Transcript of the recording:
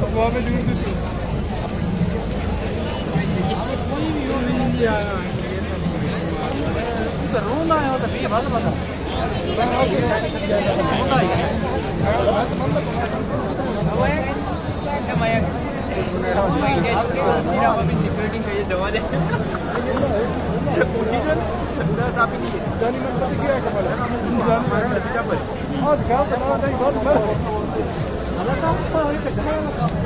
वहाँ पे जरूर देती हूँ। कोई भी हो नहीं आया रोना है तो ये बात बता सिक्योरिटी का ये जवाब है दस आप ही नहीं जानी मन पता क्या कमाल है आज क्या बना नहीं बहुत